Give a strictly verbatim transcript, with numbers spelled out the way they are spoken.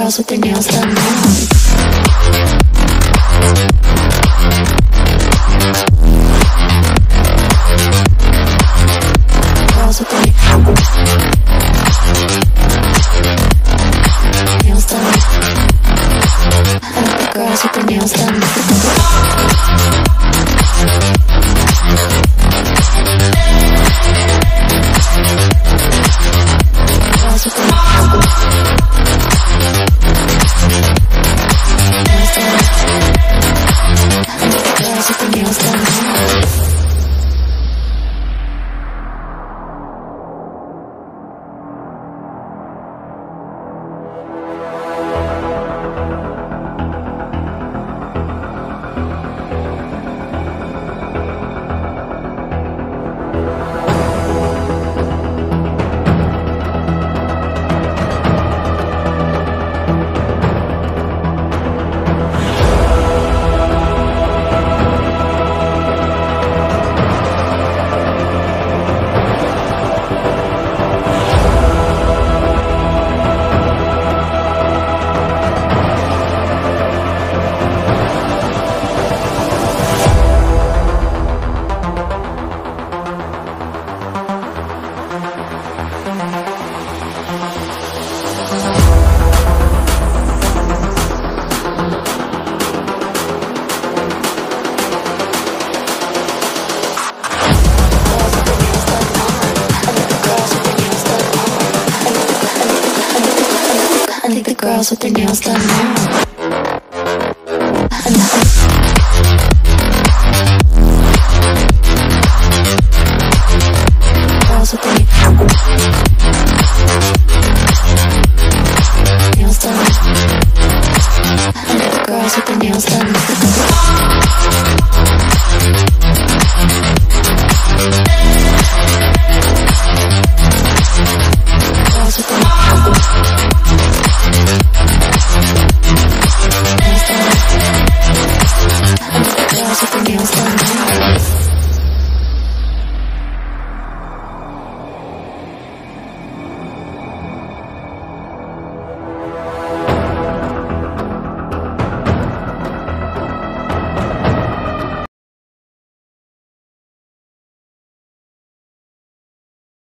girls with their nails done now. Girls with their nails done. I like the girls with their nails done. Girls with their girls with their nails done now. I like the girls with their nails done now.